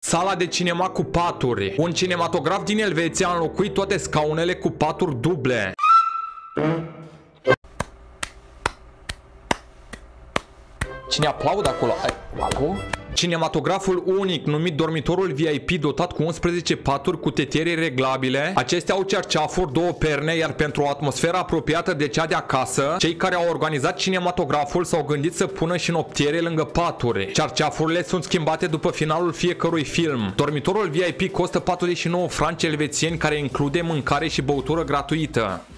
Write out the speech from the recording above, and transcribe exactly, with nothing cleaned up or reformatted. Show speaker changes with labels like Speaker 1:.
Speaker 1: Sala de cinema cu paturi. Un cinematograf din Elveția a înlocuit toate scaunele cu paturi duble. Cine aplaudă acolo? Alo? Cinematograful unic, numit dormitorul V I P, dotat cu unsprezece paturi cu tetiere reglabile. Acestea au cerceafuri, două perne, iar pentru o atmosferă apropiată de cea de acasă, cei care au organizat cinematograful s-au gândit să pună și noptiere lângă paturi. Cerceafurile sunt schimbate după finalul fiecărui film. Dormitorul V I P costă patruzeci și nouă franci elvețieni, care include mâncare și băutură gratuită.